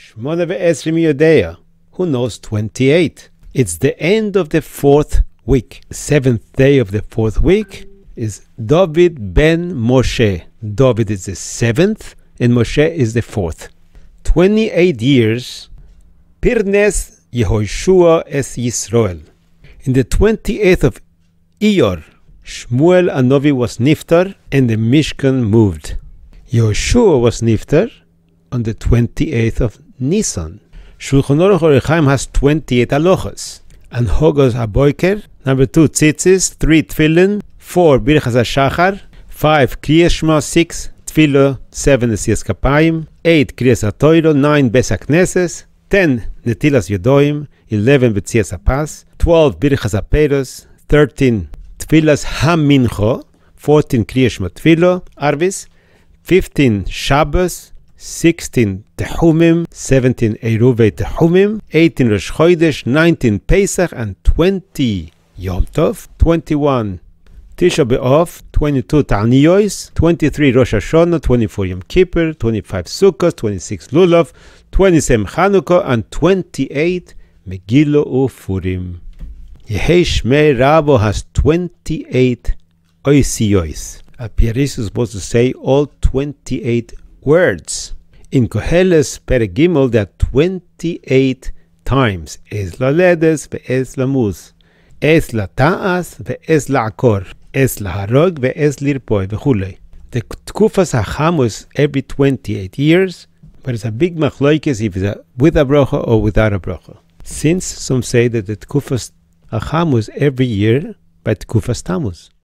שמונה ועשרים יודע. Who knows 28? It's the end of the fourth week. The seventh day of the fourth week is David ben Moshe. David is the seventh and Moshe is the fourth. 28 years, Pirnes Yehoshua es Yisrael. In the 28th of Iyar, Shmuel Anovi was Niftar and the Mishkan moved. Yehoshua was Niftar on the 28th of Nisan. Shulchan Aruch Orechaim has 28 halachas. And Hogos Aboiker, number 2 tzitzis, 3 tefillin, 4 birchas hashachar, 5 kriyas shema, 6 tefillah, 7 nesiyas kapayim, 8 kriyas hatoiro, 9 bes hakneses, 10 netilas yodoim, 11 betzias hapas, 12 birchas haperos, 13 tefillas hamincho, 14 kriyas shema tefillah, arvis, 15 Shabbos, 16 Tehumim, 17 Eruvei Tehumim, 18 Rosh Chodesh, 19 Pesach, and 20 Yom Tov, 21 Tisha B'Av, 22 Ta'aniyos, 23 Rosh Hashanah, 24 Yom Kippur, 25 Sukkot, 26 Lulav, 27 Chanukah, and 28 Megillah Ufurim. Yehei Shmei Rabo has 28 Oisiyos. A Piarish is supposed to say all 28 words. In Koheles Perek Gimel there are 28 times. Es laledes ve'es lamuz. Es lata'as ve'es la'akor. Es laharog ve'es lirpoi v'chulei. The Tkufas HaCham was every 28 years, but it's a big machloikes if it's with a bracha or without a bracha. Since some say that the Tkufas HaCham was every year by Tkufas Tammuz.